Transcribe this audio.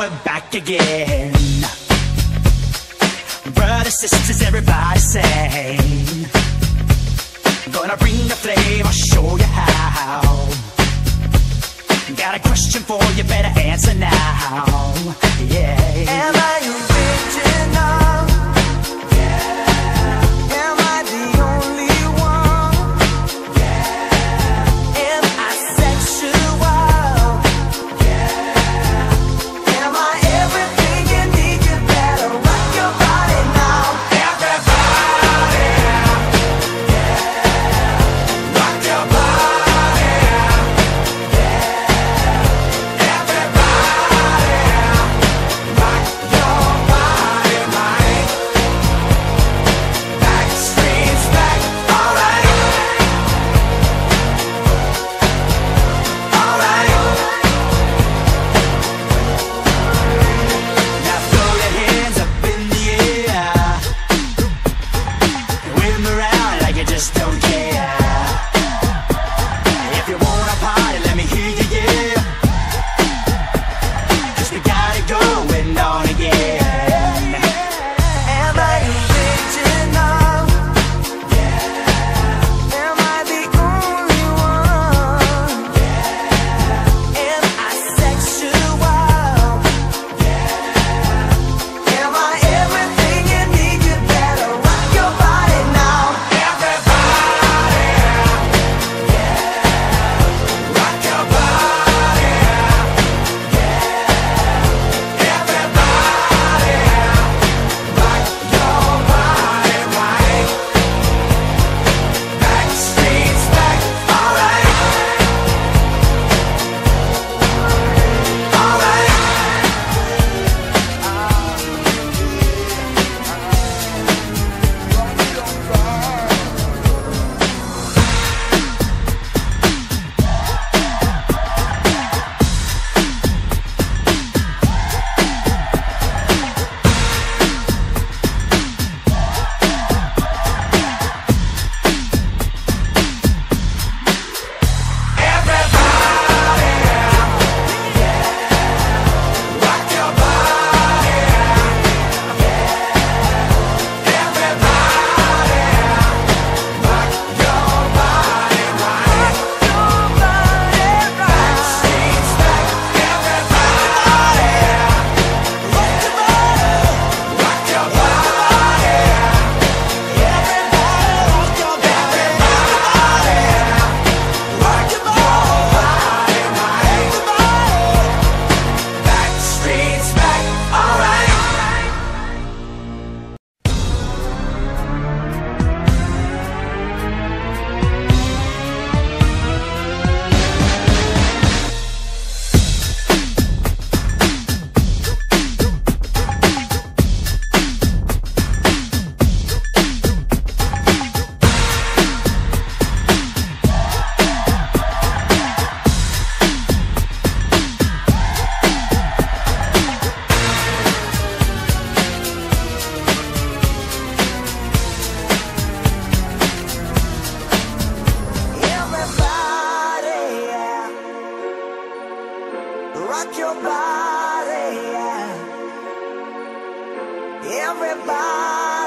we're back again. Brothers, sisters, everybody sing. Gonna bring the flame, I'll show you how. Got a question for you, better answer now. Yeah. Am I original? Yeah. Am I the only one? Yeah. Am I sexual? Yeah. Am I everything you need? You better rock your body now. Everybody, yeah. Rock your body, yeah. Everybody, rock your body, right? Backstreet's back, alright. Alright. Now throw your hands up in the air, wave 'em around like you just don't care. If you wanna party, let me hear you, yeah. 'Cause we got it going on again. Am I original? Yeah. Am I the only one? Yeah. Am I sexual? Yeah. Am I everything you need? You better rock your body now. Everybody, yeah. Rock your body, yeah. Everybody, rock your body, right? Backstreet's back, alright. Alright. Rock your body, yeah. Everybody, rock your body, right? Backstreet's back, everybody, rock your body, everybody, rock your body, rock your body, right? Backstreet's back, alright. Everybody, yeah. Rock your body, yeah. Everybody.